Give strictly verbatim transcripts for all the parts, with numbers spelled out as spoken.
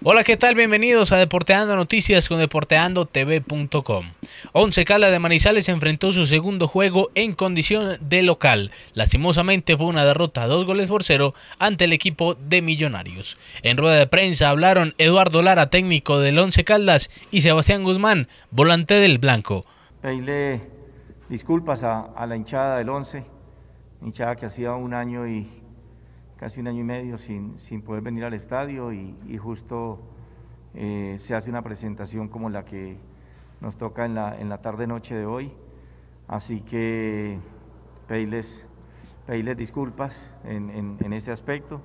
Hola, ¿qué tal? Bienvenidos a Deporteando Noticias con deporteando t v punto com. Once Caldas de Manizales enfrentó su segundo juego en condición de local. Lastimosamente fue una derrota dos goles por cero ante el equipo de Millonarios. En rueda de prensa hablaron Eduardo Lara, técnico del Once Caldas, y Sebastián Guzmán, volante del blanco. Pedirle disculpas a, a la hinchada del Once, hinchada que hacía un año y casi un año y medio sin, sin poder venir al estadio y, y justo eh, se hace una presentación como la que nos toca en la, en la tarde-noche de hoy, así que pedirles, pedirles disculpas en, en, en ese aspecto.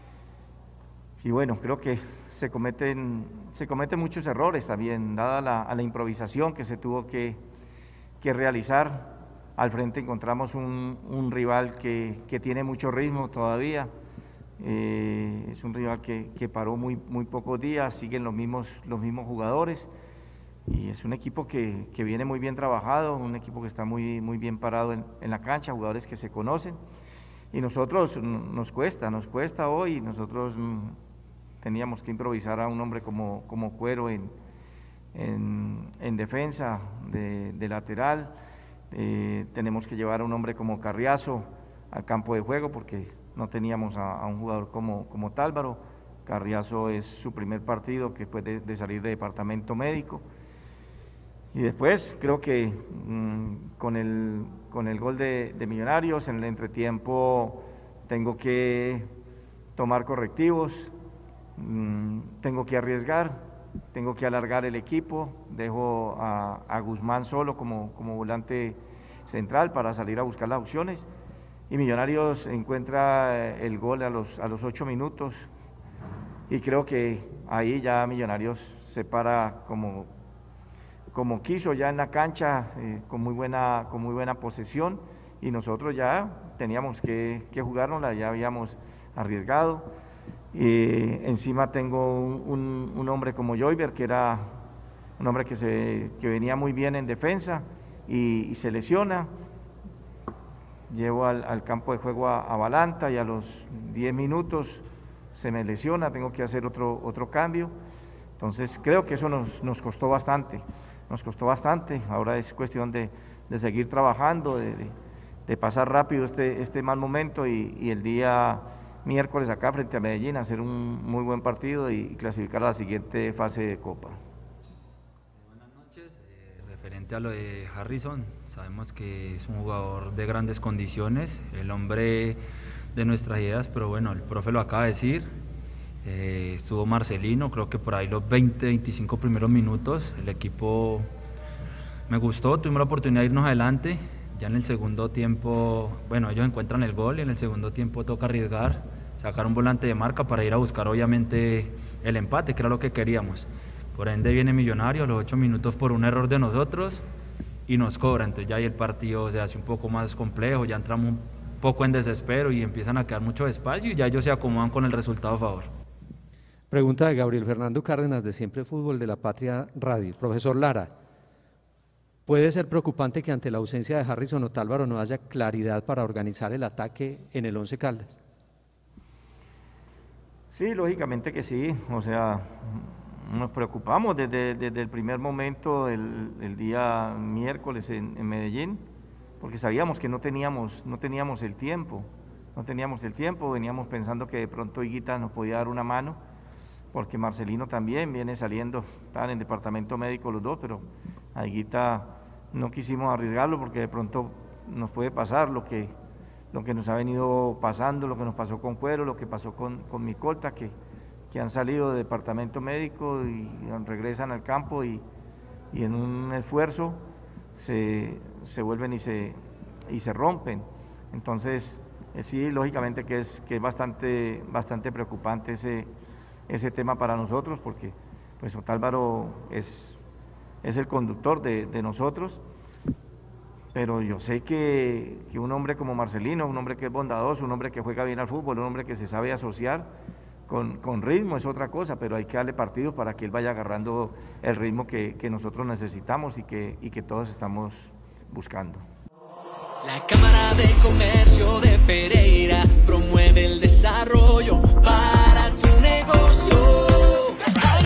Y bueno, creo que se cometen, se cometen muchos errores también, dada la, a la improvisación que se tuvo que, que realizar. Al frente encontramos un, un rival que, que tiene mucho ritmo todavía, eh, es un rival que, que paró muy, muy pocos días, siguen los mismos, los mismos jugadores, y es un equipo que, que viene muy bien trabajado, un equipo que está muy, muy bien parado en, en la cancha, jugadores que se conocen, y nosotros nos cuesta, nos cuesta hoy, nosotros teníamos que improvisar a un hombre como, como Cuero en, en, en defensa de, de lateral. Eh, tenemos que llevar a un hombre como Carriazo al campo de juego porque no teníamos a, a un jugador como, como Tálvaro. Carriazo es su primer partido que después de, de salir de departamento médico. Y después creo que mmm, con, el, con el gol de, de Millonarios en el entretiempo tengo que tomar correctivos, mmm, tengo que arriesgar, tengo que alargar el equipo, dejo a, a Guzmán solo como, como volante central para salir a buscar las opciones, y Millonarios encuentra el gol a los, a los ocho minutos, y creo que ahí ya Millonarios se para como, como quiso ya en la cancha, eh, con, muy buena, con muy buena posesión, y nosotros ya teníamos que, que jugárnosla, ya habíamos arriesgado. Y encima tengo un, un, un hombre como Joyver, que era un hombre que, se, que venía muy bien en defensa y, y se lesiona. Llevo al, al campo de juego a, a Balanta y a los diez minutos se me lesiona, tengo que hacer otro, otro cambio. Entonces creo que eso nos, nos costó bastante, nos costó bastante. Ahora es cuestión de, de seguir trabajando, de, de, de pasar rápido este, este mal momento y, y el día miércoles acá frente a Medellín hacer un muy buen partido y clasificar a la siguiente fase de Copa. Buenas noches, eh, referente a lo de Harrison, sabemos que es un jugador de grandes condiciones, el hombre de nuestras ideas, pero bueno, el profe lo acaba de decir, eh, estuvo Marcelino, creo que por ahí los veinte, veinticinco primeros minutos, el equipo me gustó, tuvimos la oportunidad de irnos adelante. Ya en el segundo tiempo, bueno, ellos encuentran el gol y en el segundo tiempo toca arriesgar, sacar un volante de marca para ir a buscar obviamente el empate, que era lo que queríamos. Por ende viene Millonarios, los ocho minutos por un error de nosotros y nos cobra, entonces ya ahí el partido se hace un poco más complejo, ya entramos un poco en desespero y empiezan a quedar mucho espacio y ya ellos se acomodan con el resultado a favor. Pregunta de Gabriel Fernando Cárdenas de Siempre Fútbol de la Patria Radio. Profesor Lara, ¿puede ser preocupante que ante la ausencia de Harrison o Tálvaro no haya claridad para organizar el ataque en el Once Caldas? Sí, lógicamente que sí, o sea, nos preocupamos desde, desde el primer momento, el, el día miércoles en, en Medellín, porque sabíamos que no teníamos, no teníamos el tiempo, no teníamos el tiempo, veníamos pensando que de pronto Higuita nos podía dar una mano, porque Marcelino también viene saliendo, están en departamento médico los dos, pero a Higuita no quisimos arriesgarlo porque de pronto nos puede pasar lo que, lo que nos ha venido pasando, lo que nos pasó con Cuero, lo que pasó con, con Micolta, que, que han salido de departamento médico y regresan al campo y, y en un esfuerzo se, se vuelven y se, y se rompen. Entonces, eh, sí, lógicamente que es, que es bastante, bastante preocupante ese, ese tema para nosotros, porque pues Otálvaro es, es el conductor de, de nosotros, pero yo sé que, que un hombre como Marcelino, un hombre que es bondadoso, un hombre que juega bien al fútbol, un hombre que se sabe asociar con, con ritmo es otra cosa, pero hay que darle partidos para que él vaya agarrando el ritmo que, que nosotros necesitamos y que, y que todos estamos buscando. La Cámara de Comercio de Pereira promueve el desarrollo para tu negocio.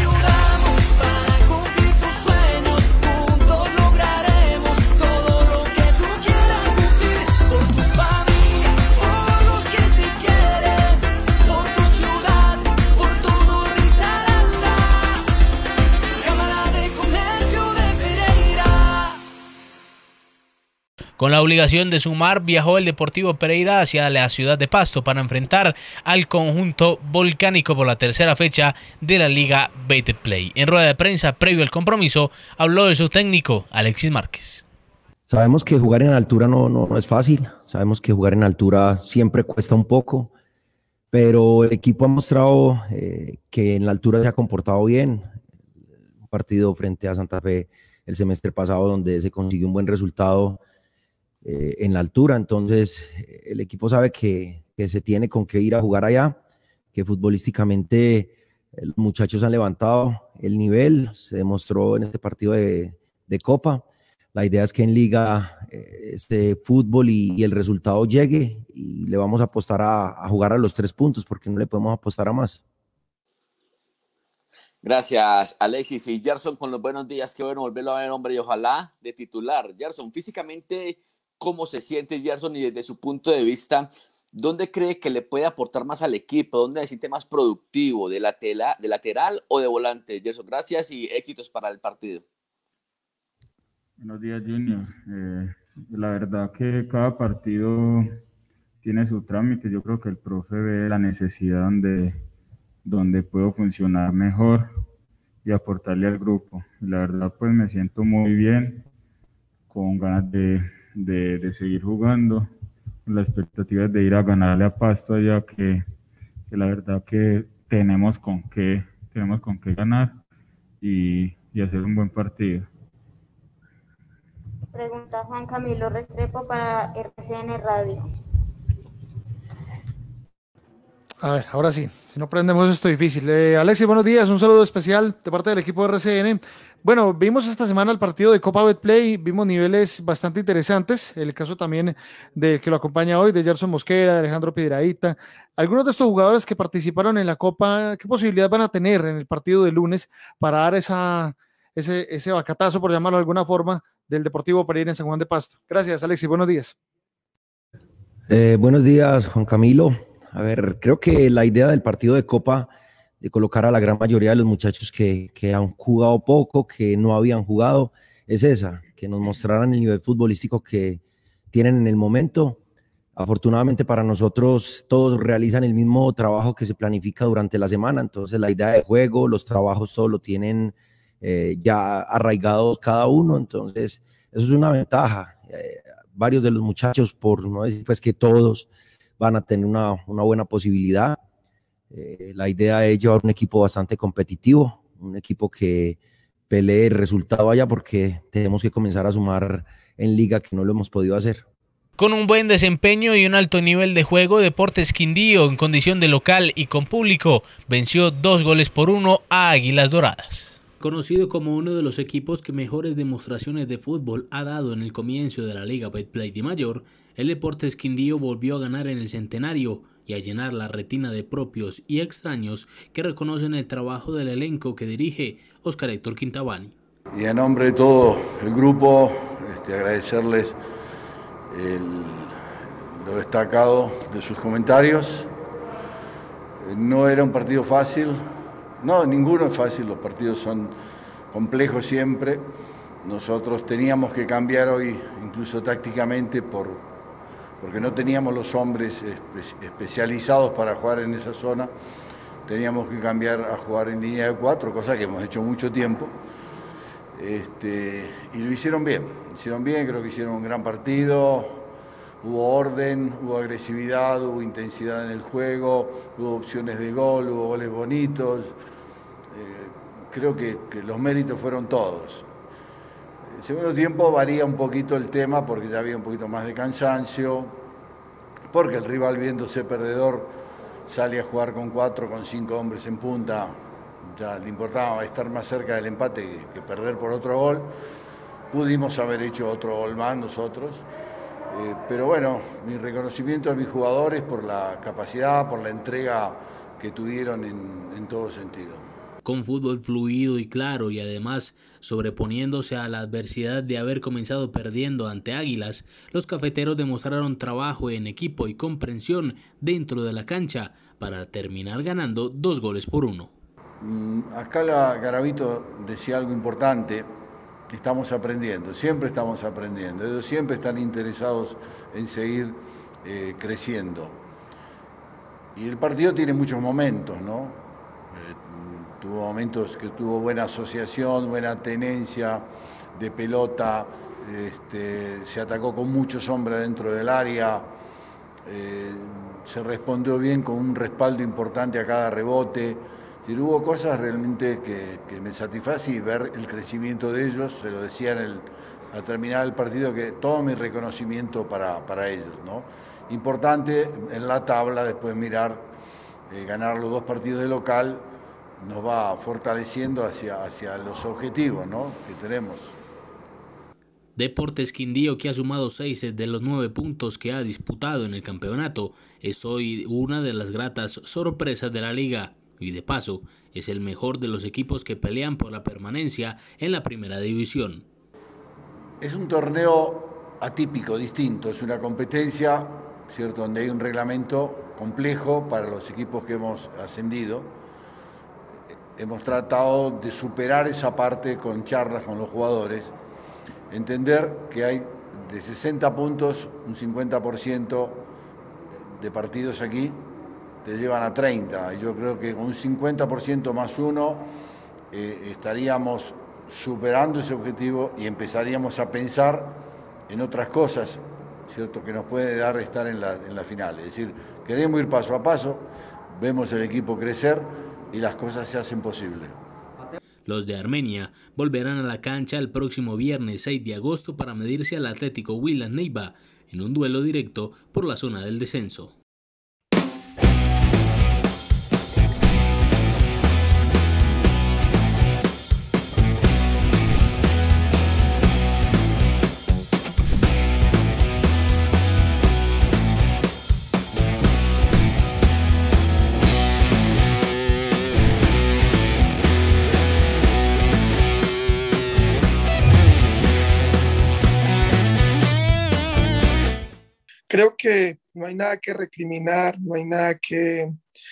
Con la obligación de sumar, viajó el Deportivo Pereira hacia la ciudad de Pasto para enfrentar al conjunto volcánico por la tercera fecha de la Liga Betplay. En rueda de prensa previo al compromiso, habló de su técnico, Alexis Márquez. Sabemos que jugar en altura no, no, no es fácil, sabemos que jugar en altura siempre cuesta un poco, pero el equipo ha mostrado eh, que en la altura se ha comportado bien. Un partido frente a Santa Fe el semestre pasado donde se consiguió un buen resultado eh, en la altura, entonces el equipo sabe que, que se tiene con qué ir a jugar allá, que futbolísticamente los muchachos han levantado el nivel, se demostró en este partido de, de Copa. La idea es que en Liga eh, este fútbol y, y el resultado llegue, y le vamos a apostar a, a jugar a los tres puntos porque no le podemos apostar a más. Gracias, Alexis. Y Gerson, con los buenos días, qué bueno volverlo a ver, hombre, y ojalá de titular. Gerson, físicamente, ¿cómo se siente Gerson? Y desde su punto de vista, ¿dónde cree que le puede aportar más al equipo? ¿Dónde se siente más productivo? ¿De, la tela, de lateral o de volante? Gerson, gracias y éxitos para el partido. Buenos días, Junior. Eh, la verdad que cada partido tiene su trámite. Yo creo que el profe ve la necesidad donde, donde puedo funcionar mejor y aportarle al grupo. La verdad, pues me siento muy bien, con ganas de, de, de seguir jugando, con la expectativa de ir a ganarle a Pasto, ya que, que la verdad que tenemos con qué, tenemos con qué ganar y, y hacer un buen partido. Pregunta Juan Camilo Restrepo para R C N Radio. A ver, ahora sí, si no prendemos esto difícil. Eh, Alexis, buenos días, un saludo especial de parte del equipo de R C N. Bueno, vimos esta semana el partido de Copa Betplay, vimos niveles bastante interesantes, el caso también del que lo acompaña hoy, de Gerson Mosquera, de Alejandro Piedrahita. Algunos de estos jugadores que participaron en la Copa, ¿qué posibilidad van a tener en el partido de lunes para dar esa, ese, ese bacatazo, por llamarlo de alguna forma, del Deportivo Pereira en San Juan de Pasto? Gracias, Alexis, buenos días. Eh, buenos días, Juan Camilo. A ver, creo que la idea del partido de Copa, de colocar a la gran mayoría de los muchachos que, que han jugado poco, que no habían jugado, es esa, que nos mostraran el nivel futbolístico que tienen en el momento. Afortunadamente para nosotros todos realizan el mismo trabajo que se planifica durante la semana, entonces la idea de juego, los trabajos, todo lo tienen eh, ya arraigados cada uno, entonces eso es una ventaja. Eh, varios de los muchachos, por no decir pues que todos, van a tener una, una buena posibilidad. Eh, la idea es llevar un equipo bastante competitivo, un equipo que pelee el resultado allá, porque tenemos que comenzar a sumar en Liga, que no lo hemos podido hacer. Con un buen desempeño y un alto nivel de juego, Deportes Quindío, en condición de local y con público, venció dos goles por uno a Águilas Doradas. Conocido como uno de los equipos que mejores demostraciones de fútbol ha dado en el comienzo de la Liga Betplay de Mayor, el Deportes Quindío volvió a ganar en el Centenario y a llenar la retina de propios y extraños que reconocen el trabajo del elenco que dirige Oscar Héctor Quintabani. Y en nombre de todo el grupo, este, agradecerles el, lo destacado de sus comentarios. No era un partido fácil, no, ninguno es fácil, los partidos son complejos siempre. Nosotros teníamos que cambiar hoy, incluso tácticamente, por, porque no teníamos los hombres espe- especializados para jugar en esa zona. Teníamos que cambiar a jugar en línea de cuatro, cosa que hemos hecho mucho tiempo. Este, y lo hicieron bien, lo hicieron bien, creo que hicieron un gran partido. Hubo orden, hubo agresividad, hubo intensidad en el juego, hubo opciones de gol, hubo goles bonitos. Eh, creo que, que los méritos fueron todos. El segundo tiempo varía un poquito el tema porque ya había un poquito más de cansancio, porque el rival, viéndose perdedor, sale a jugar con cuatro, con cinco hombres en punta. Ya le importaba estar más cerca del empate que, que perder por otro gol. Pudimos haber hecho otro gol más nosotros. Eh, pero bueno, mi reconocimiento a mis jugadores por la capacidad, por la entrega que tuvieron en, en todo sentido. Con fútbol fluido y claro, y además sobreponiéndose a la adversidad de haber comenzado perdiendo ante Águilas, los cafeteros demostraron trabajo en equipo y comprensión dentro de la cancha para terminar ganando dos goles por uno. Mm, acá la Garavito decía algo importante, estamos aprendiendo, siempre estamos aprendiendo. Ellos siempre están interesados en seguir eh, creciendo. Y el partido tiene muchos momentos, ¿no? Eh, tuvo momentos que tuvo buena asociación, buena tenencia de pelota, este, se atacó con muchos hombres dentro del área, eh, se respondió bien con un respaldo importante a cada rebote. Es decir, hubo cosas realmente que, que me satisface y ver el crecimiento de ellos, se lo decía en el, al terminar el partido, que todo mi reconocimiento para, para ellos, ¿no? Importante en la tabla después mirar, eh, ganar los dos partidos de local nos va fortaleciendo hacia, hacia los objetivos, ¿no?, que tenemos. Deportes Quindío, que ha sumado seis de los nueve puntos que ha disputado en el campeonato, es hoy una de las gratas sorpresas de la liga y de paso es el mejor de los equipos que pelean por la permanencia en la primera división. Es un torneo atípico, distinto, es una competencia, ¿cierto?, donde hay un reglamento complejo para los equipos que hemos ascendido. Hemos tratado de superar esa parte con charlas con los jugadores, entender que hay de sesenta puntos, un cincuenta por ciento de partidos aquí te llevan a treinta. Y yo creo que con un cincuenta por ciento más uno eh, estaríamos superando ese objetivo y empezaríamos a pensar en otras cosas, ¿cierto?, que nos puede dar estar en la, en la final. Es decir, queremos ir paso a paso, vemos el equipo crecer y las cosas se hacen posibles. Los de Armenia volverán a la cancha el próximo viernes seis de agosto para medirse al Atlético Huila Neiva en un duelo directo por la zona del descenso. Creo que no hay nada que recriminar, no hay nada que,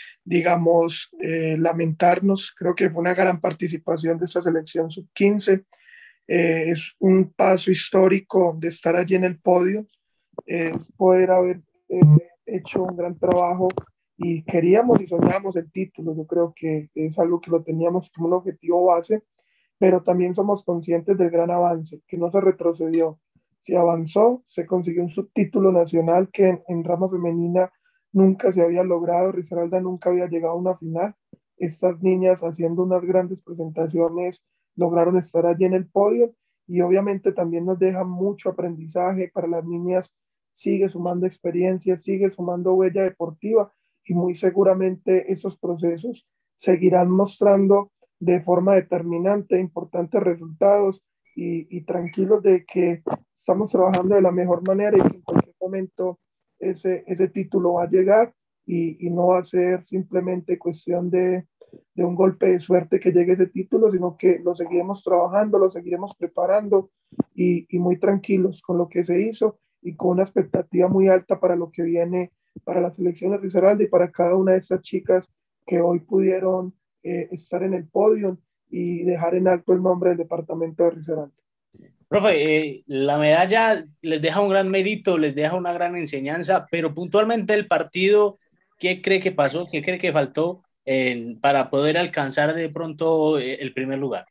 digamos, eh, lamentarnos. Creo que fue una gran participación de esta selección sub quince. Eh, es un paso histórico de estar allí en el podio, eh, es poder haber eh, hecho un gran trabajo y queríamos y soñábamos el título. Yo creo que es algo que lo teníamos como un objetivo base, pero también somos conscientes del gran avance, que no se retrocedió. Se avanzó, se consiguió un subtítulo nacional que en, en rama femenina nunca se había logrado. Risaralda nunca había llegado a una final. Estas niñas, haciendo unas grandes presentaciones, lograron estar allí en el podio y obviamente también nos deja mucho aprendizaje para las niñas. Sigue sumando experiencia, sigue sumando huella deportiva y muy seguramente esos procesos seguirán mostrando de forma determinante importantes resultados y, y tranquilos de que estamos trabajando de la mejor manera y que en cualquier momento ese, ese título va a llegar y, y no va a ser simplemente cuestión de, de un golpe de suerte que llegue ese título, sino que lo seguiremos trabajando, lo seguiremos preparando y, y muy tranquilos con lo que se hizo y con una expectativa muy alta para lo que viene para la selección de Risaralda y para cada una de estas chicas que hoy pudieron eh, estar en el podio y dejar en alto el nombre del departamento de Risaralda. Profe, eh, la medalla les deja un gran mérito, les deja una gran enseñanza, pero puntualmente el partido, ¿qué cree que pasó? ¿Qué cree que faltó eh, para poder alcanzar de pronto eh, el primer lugar?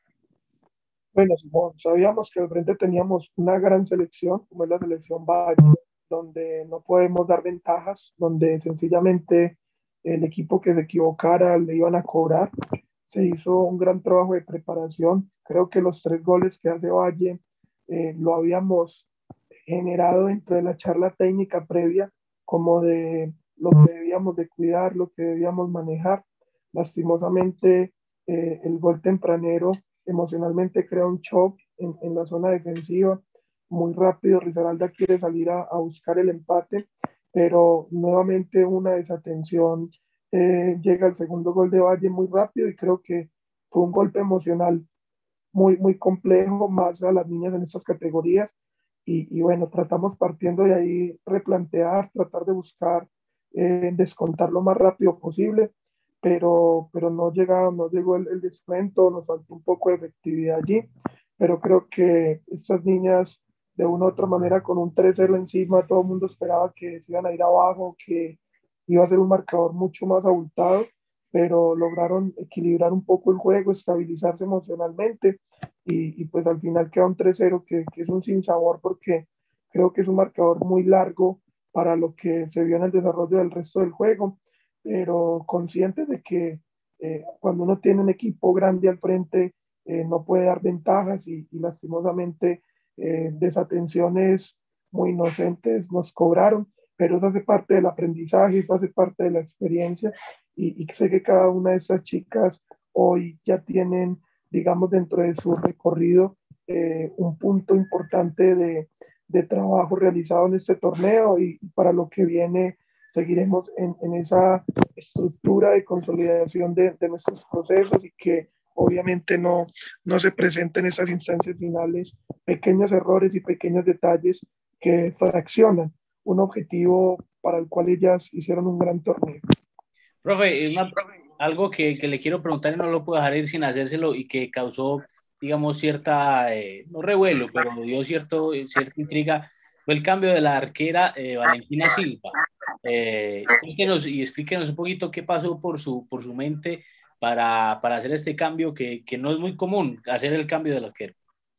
Bueno, Simón, sabíamos que al frente teníamos una gran selección, como es la selección Valle, donde no podemos dar ventajas, donde sencillamente el equipo que se equivocara le iban a cobrar. Se hizo un gran trabajo de preparación. Creo que los tres goles que hace Valle eh, lo habíamos generado dentro de la charla técnica previa, como de lo que debíamos de cuidar, lo que debíamos manejar. Lastimosamente, eh, el gol tempranero emocionalmente crea un shock en, en la zona defensiva. Muy rápido, Risaralda quiere salir a, a buscar el empate, pero nuevamente una desatención. Eh, llega el segundo gol de Valle muy rápido y creo que fue un golpe emocional muy, muy complejo, más a las niñas en estas categorías. Y, y bueno, tratamos partiendo de ahí replantear, tratar de buscar eh, descontar lo más rápido posible, pero, pero no, llega, no llegó el, el descuento, nos faltó un poco de efectividad allí. pero creo que estas niñas de una u otra manera con un tres cero encima, todo el mundo esperaba que se iban a ir abajo, que iba a ser un marcador mucho más abultado, pero lograron equilibrar un poco el juego, estabilizarse emocionalmente y, y pues al final queda un tres cero que, que es un sinsabor porque creo que es un marcador muy largo para lo que se vio en el desarrollo del resto del juego, pero conscientes de que eh, cuando uno tiene un equipo grande al frente eh, no puede dar ventajas y, y lastimosamente eh, desatenciones muy inocentes nos cobraron, pero eso hace parte del aprendizaje, eso hace parte de la experiencia y, y sé que cada una de esas chicas hoy ya tienen, digamos, dentro de su recorrido eh, un punto importante de, de trabajo realizado en este torneo y, y para lo que viene seguiremos en, en esa estructura de consolidación de, de nuestros procesos y que obviamente no, no se presenten en esas instancias finales pequeños errores y pequeños detalles que fraccionan un objetivo para el cual ellas hicieron un gran torneo. Profe, una, algo que, que le quiero preguntar y no lo puedo dejar ir sin hacérselo y que causó, digamos, cierta, eh, no revuelo, pero dio cierto, cierta intriga, fue el cambio de la arquera eh, Valentina Silva. Eh, cuéntenos y explíquenos un poquito qué pasó por su, por su mente para, para hacer este cambio que, que no es muy común, hacer el cambio del arquero.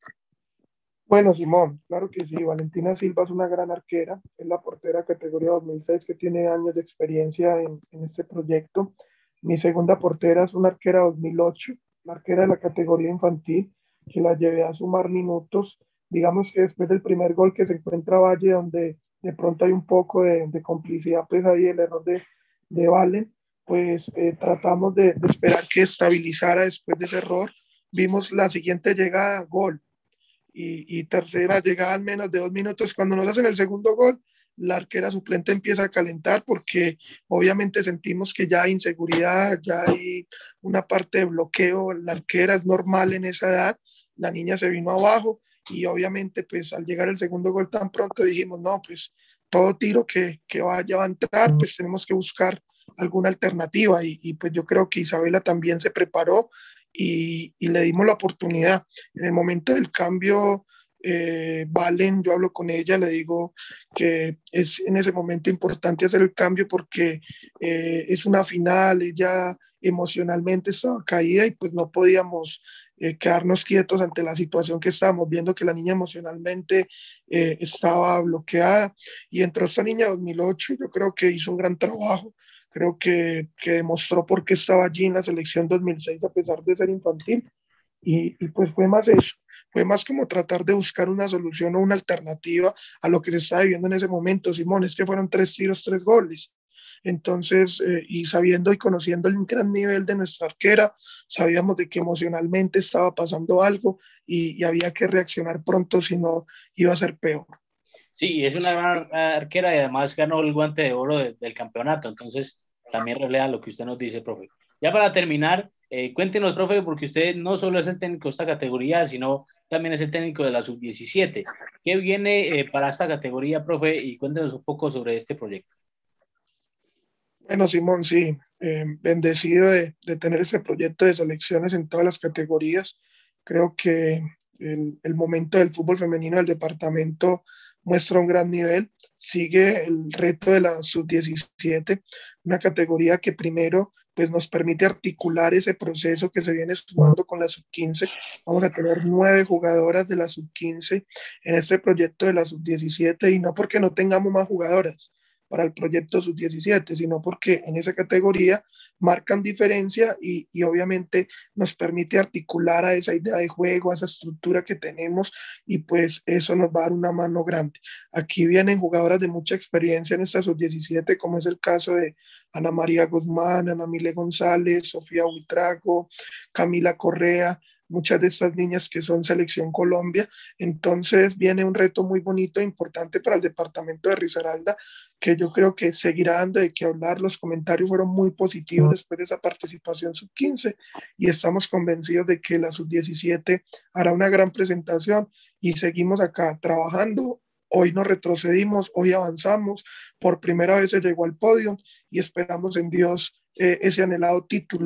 Bueno, Simón, claro que sí. Valentina Silva es una gran arquera, es la portera categoría dos mil seis que tiene años de experiencia en, en este proyecto. Mi segunda portera es una arquera dos mil ocho, la arquera de la categoría infantil, que la llevé a sumar minutos. Digamos que después del primer gol que se encuentra Valle, donde de pronto hay un poco de, de complicidad, pues ahí el error de, de Valen, pues eh, tratamos de, de esperar que estabilizara después de ese error. Vimos la siguiente llegada, gol. Y, y tercera llegada en menos de dos minutos. Cuando nos hacen el segundo gol, la arquera suplente empieza a calentar porque obviamente sentimos que ya hay inseguridad, ya hay una parte de bloqueo. La arquera es normal en esa edad, la niña se vino abajo y obviamente pues al llegar el segundo gol tan pronto dijimos, no, pues todo tiro que, que vaya va a entrar, pues tenemos que buscar alguna alternativa y, y pues yo creo que Isabela también se preparó y, y le dimos la oportunidad. En el momento del cambio, eh, Valen, yo hablo con ella, le digo que es en ese momento importante hacer el cambio porque eh, es una final, ella emocionalmente estaba caída y pues no podíamos eh, quedarnos quietos ante la situación que estábamos viendo, que la niña emocionalmente eh, estaba bloqueada y entró esta niña dos mil ocho y yo creo que hizo un gran trabajo. Creo que, que demostró por qué estaba allí en la selección dos mil seis a pesar de ser infantil. Y, y pues fue más eso, fue más como tratar de buscar una solución o una alternativa a lo que se estaba viviendo en ese momento. Simón, es que fueron tres tiros, tres goles. Entonces, eh, y sabiendo y conociendo el gran nivel de nuestra arquera, sabíamos de que emocionalmente estaba pasando algo y, y había que reaccionar pronto, si no iba a ser peor. Sí, es una gran arquera y además ganó el guante de oro de, del campeonato, entonces también refleja lo que usted nos dice, profe. Ya para terminar, eh, cuéntenos, profe, porque usted no solo es el técnico de esta categoría, sino también es el técnico de la sub diecisiete. ¿Qué viene eh, para esta categoría, profe? Y cuéntenos un poco sobre este proyecto. Bueno, Simón, sí, eh, bendecido de, de tener ese proyecto de selecciones en todas las categorías. Creo que el, el momento del fútbol femenino del departamento muestra un gran nivel. Sigue el reto de la sub diecisiete, una categoría que primero pues, nos permite articular ese proceso que se viene sumando con la sub quince. Vamos a tener nueve jugadoras de la sub quince en este proyecto de la sub diecisiete y no porque no tengamos más jugadoras para el proyecto sub diecisiete, sino porque en esa categoría marcan diferencia y, y obviamente nos permite articular a esa idea de juego, a esa estructura que tenemos y pues eso nos va a dar una mano grande. Aquí vienen jugadoras de mucha experiencia en esta sub diecisiete, como es el caso de Ana María Guzmán, Ana Mile González, Sofía Huitrago, Camila Correa, muchas de estas niñas que son Selección Colombia. Entonces viene un reto muy bonito e importante para el departamento de Risaralda, que yo creo que seguirá dando de qué hablar. Los comentarios fueron muy positivos después de esa participación sub quince y estamos convencidos de que la sub diecisiete hará una gran presentación y seguimos acá trabajando. Hoy no retrocedimos, hoy avanzamos, por primera vez se llegó al podio y esperamos en Dios eh, ese anhelado título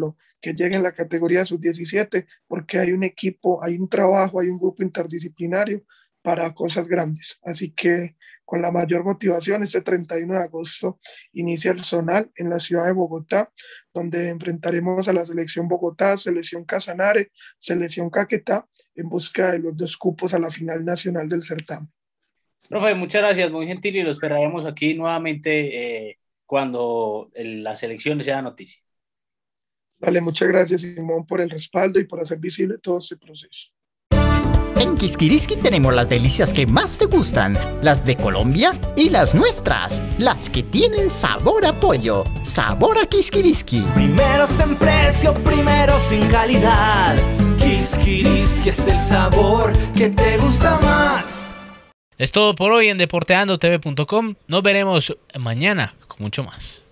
que llegue en la categoría sub diecisiete, porque hay un equipo, hay un trabajo, hay un grupo interdisciplinario para cosas grandes. Así que con la mayor motivación, este treinta y uno de agosto inicia el zonal en la ciudad de Bogotá, donde enfrentaremos a la selección Bogotá, selección Casanare, selección Caquetá, en busca de los dos cupos a la final nacional del certamen. Profe, muchas gracias, muy gentil, y lo esperaremos aquí nuevamente eh, cuando el, la selección sea noticia. Dale, muchas gracias, Simón, por el respaldo y por hacer visible todo este proceso. En Quisquiriski tenemos las delicias que más te gustan, las de Colombia y las nuestras, las que tienen sabor a pollo, sabor a Quisquiriski. Primeros en precio, primeros en calidad. Quisquiriski es el sabor que te gusta más. Es todo por hoy en deporteando t v punto com. Nos veremos mañana con mucho más.